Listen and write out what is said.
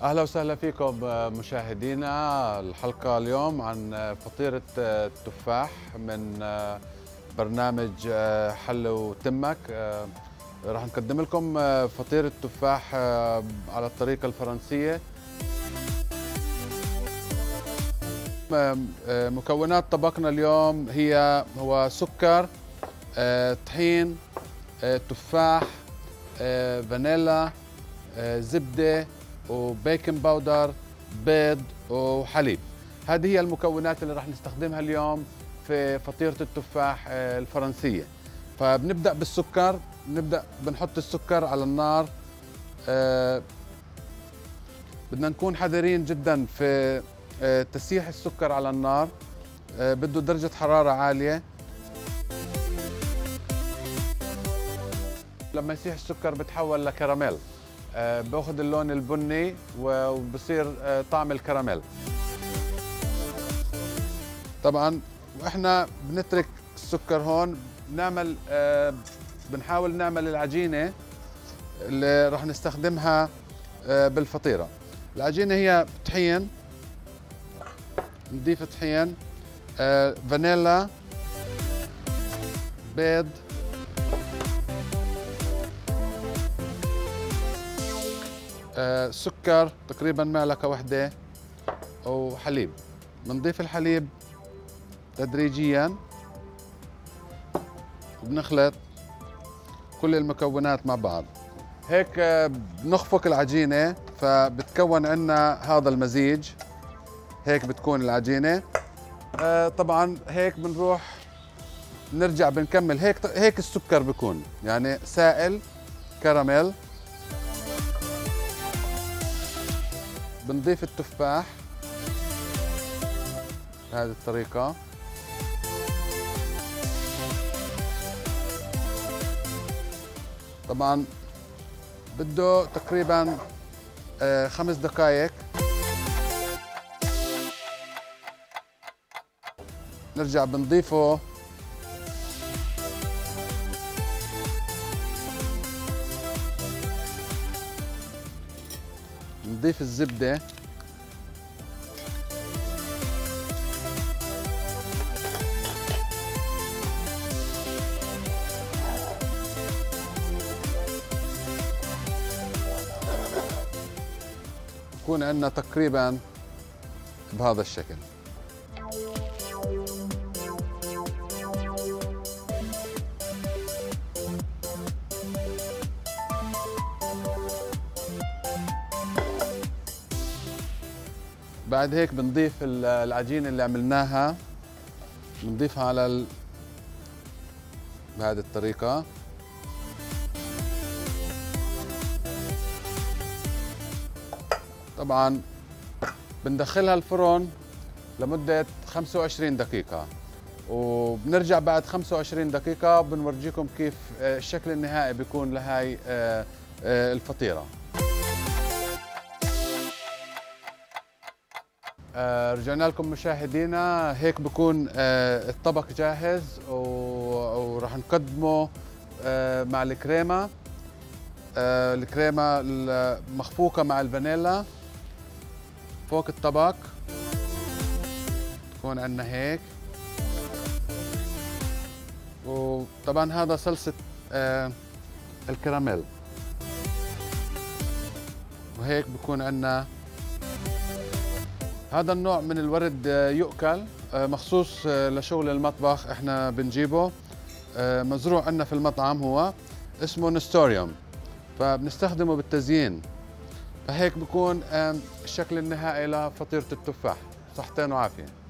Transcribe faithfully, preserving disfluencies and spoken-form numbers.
أهلا وسهلا فيكم مشاهدينا. الحلقة اليوم عن فطيرة التفاح من برنامج حل وتمك. راح نقدم لكم فطيرة تفاح على الطريقة الفرنسية. مكونات طبقنا اليوم هي هو سكر، طحين، تفاح، فانيلا، زبدة وبيكنج باودر، بيض وحليب. هذه هي المكونات اللي راح نستخدمها اليوم في فطيرة التفاح الفرنسية. فبنبدأ بالسكر، نبدأ بنحط السكر على النار. أه بدنا نكون حذرين جدا في أه تسيح السكر على النار. أه بده درجة حرارة عالية. لما يسيح السكر بتحول لكراميل، أه باخذ اللون البني وبصير أه طعم الكراميل. طبعا واحنا بنترك السكر هون بنعمل أه بنحاول نعمل العجينة اللي راح نستخدمها أه بالفطيرة. العجينة هي طحين، نضيف طحين، أه فانيلا، بيض، آه، سكر تقريبا معلقة واحدة وحليب. بنضيف الحليب تدريجيا وبنخلط كل المكونات مع بعض. هيك آه، بنخفق العجينة فبتكون عنا هذا المزيج. هيك بتكون العجينة. آه، طبعا هيك بنروح نرجع بنكمل. هيك هيك السكر بيكون يعني سائل كراميل. بنضيف التفاح بهذه الطريقة. طبعا بده تقريبا آه خمس دقائق. نرجع بنضيفه نضيف الزبدة، يكون عندنا تقريبا بهذا الشكل. بعد هيك بنضيف العجينة اللي عملناها، بنضيفها على ال... بهذه الطريقة. طبعا بندخلها الفرن لمدة خمسة وعشرين دقيقة، وبنرجع بعد خمسة وعشرين دقيقة بنورجيكم كيف الشكل النهائي بيكون لهاي الفطيرة. آه رجعنا لكم مشاهدينا. هيك بكون آه الطبق جاهز وراح نقدمه آه مع الكريمة. آه الكريمة المخفوقة مع الفانيلا فوق الطبق. تكون عندنا هيك. وطبعا هذا صلصة آه الكراميل. وهيك بكون عندنا هذا النوع من الورد يؤكل مخصوص لشغل المطبخ. احنا بنجيبه مزروع عندنا في المطعم، هو اسمه نستوريوم، فبنستخدمه بالتزيين. فهيك بكون الشكل النهائي لفطيرة التفاح. صحتين وعافية.